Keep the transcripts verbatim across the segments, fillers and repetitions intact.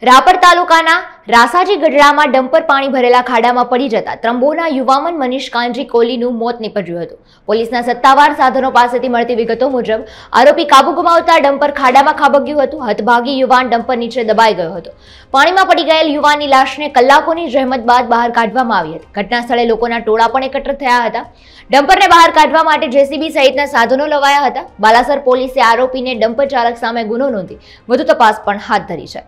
રાપર તાલુકાના રાસાજી ગઢડામાં ડમ્પર પાણી ભરેલા ખાડામાં પડી જતા ત્રંબોના યુવામન મનીષ કાંજી કોહલીનું મોત નીપજ્યું હતું। પોલીસના સત્તાવાર સાધનો પાસેથી મળતી વિગતો મુજબ આરોપી કાબુ ગુમાવતા ડમ્પર ખાડામાં ખાબક્યું હતું। હતભાગી યુવાન ડમ્પર નીચે દબાઈ ગયો હતો। પાણીમાં પડી ગયેલ યુવાનની લાશને કલાકોની જહેમત બાદ બહાર કાઢવામાં આવી હતી। ઘટના સ્થળે લોકોના ટોળા પણ એકત્ર થયા હતા। ડમ્પરને બહાર કાઢવા માટે જેસીબી સહિતના સાધનો લવાયા હતા। બાલાસર પોલીસે આરોપીને ડમ્પર ચાલક સામે ગુનો નોંધી વધુ તપાસ પણ હાથ ધરી છે।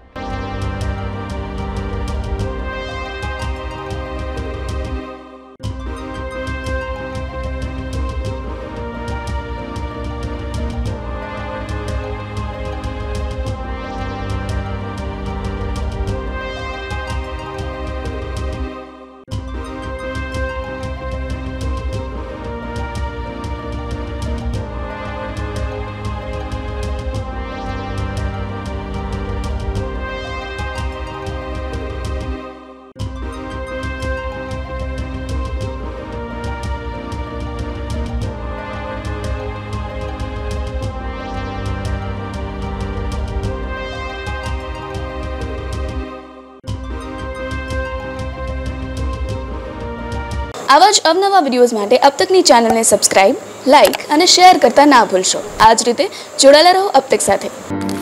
आवा ज अवनवा विडियोज माटे अब तकनी चैनल ने सब्सक्राइब, लाइक और शेयर करता ना भूलशो। आज रीते जोड़ाયેલા રહો अब तक साथे।